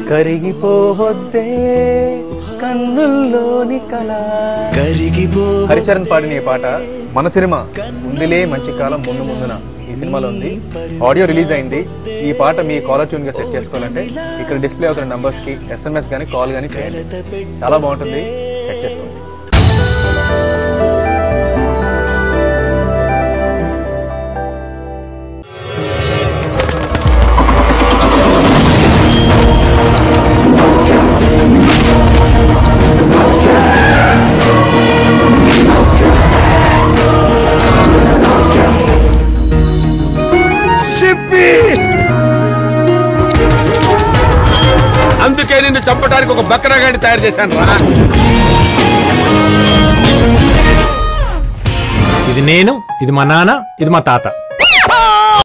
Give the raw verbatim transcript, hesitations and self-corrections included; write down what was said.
కరిగిపోవద్దే కన్నుల్లోని కళ. హరిచరణ్ పాడిన ఈ పాట మన సినిమా ఉందిలే మంచి కాలం ముందు ముందున ఈ సినిమాలో ఉంది. ఆడియో రిలీజ్ అయింది. ఈ పాట మీ కాలర్ ట్యూన్ గా సెట్ చేసుకోవాలంటే ఇక్కడ డిస్ప్లే అవుతున్న నంబర్స్ కి ఎస్ఎంఎస్ గానీ కాల్ గానీ చేయండి. చాలా బాగుంటుంది, సెట్ చేసుకోండి. అందుకే నిన్ను చంపడానికి ఒక బక్రాగాడిని తయారు చేశాను రా. ఇది నేను, ఇది మా నాన్న, ఇది మా తాత.